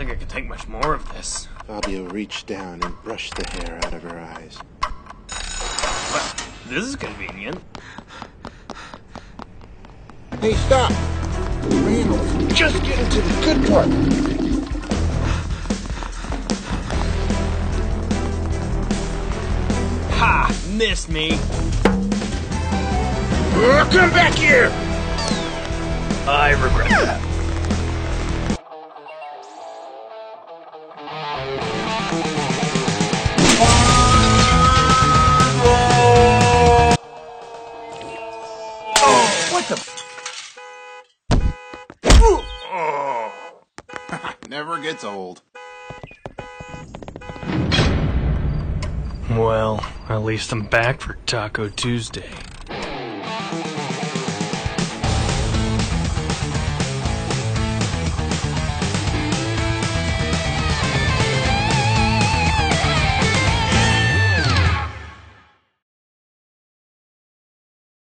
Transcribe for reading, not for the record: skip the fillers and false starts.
think I can take much more of this. Fabio reached down and brushed the hair out of her eyes. Well, this is convenient. Hey, stop! Man, let's just get into the good part. Ha! Missed me! Come back here! I regret that. What the? Never gets old. Well, at least I'm back for Taco Tuesday.